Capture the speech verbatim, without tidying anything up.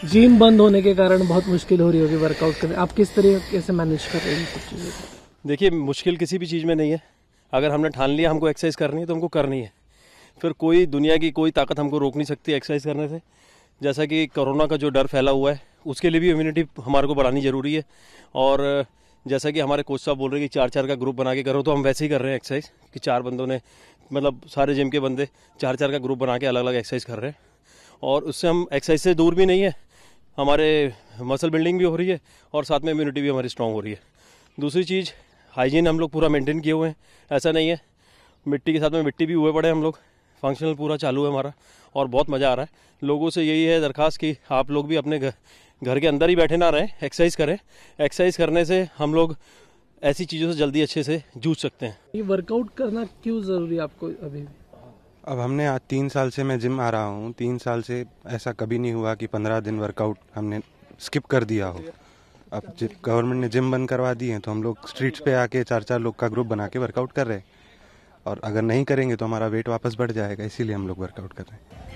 Gym बंद होने के कारण बहुत मुश्किल हो रही होगी वर्कआउट करने, आप किस तरीके से मैनेज कर रहे हैं सब चीज़ें? देखिए, मुश्किल किसी भी चीज़ में नहीं है। अगर हमने ठान लिया हमको एक्सरसाइज करनी है तो हमको करनी है। फिर कोई दुनिया की कोई ताकत हमको रोक नहीं सकती एक्सरसाइज करने से। जैसा कि कोरोना का जो डर फैला हुआ है उसके लिए भी इम्यूनिटी हमारे को बढ़ानी ज़रूरी है। और जैसा कि हमारे कोच साहब बोल रहे हैं कि चार चार का ग्रुप बना के करो, तो हम वैसे ही कर रहे हैं एक्सरसाइज कि चार बंदों ने, मतलब सारे जिम के बंदे चार चार का ग्रुप बना के अलग अलग एक्सरसाइज कर रहे हैं। और उससे हम एक्सरसाइज से दूर भी नहीं है, हमारे मसल बिल्डिंग भी हो रही है और साथ में इम्यूनिटी भी हमारी स्ट्रांग हो रही है। दूसरी चीज़, हाइजीन हम लोग पूरा मेंटेन किए हुए हैं। ऐसा नहीं है, मिट्टी के साथ में मिट्टी भी हुए पड़े हम लोग। फंक्शनल पूरा चालू है हमारा और बहुत मज़ा आ रहा है। लोगों से यही है दरख्वास्त कि आप लोग भी अपने घर घर के अंदर ही बैठे ना रहें, एक्सरसाइज करें। एक्सरसाइज करने से हम लोग ऐसी चीज़ों से जल्दी अच्छे से जूझ सकते हैं। ये वर्कआउट करना क्यों ज़रूरी है आपको अभी? अब हमने आज तीन साल से मैं जिम आ रहा हूँ, तीन साल से ऐसा कभी नहीं हुआ कि पंद्रह दिन वर्कआउट हमने स्किप कर दिया हो। अब गवर्नमेंट ने जिम बंद करवा दी है तो हम लोग स्ट्रीट्स पे आके चार चार लोग का ग्रुप बना के वर्कआउट कर रहे हैं। और अगर नहीं करेंगे तो हमारा वेट वापस बढ़ जाएगा, इसीलिए हम लोग वर्कआउट कर रहे हैं।